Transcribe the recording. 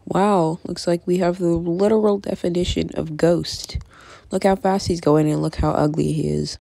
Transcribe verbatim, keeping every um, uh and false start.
Wow, looks like we have the literal definition of ghost. Look how fast he's going and look how ugly he is.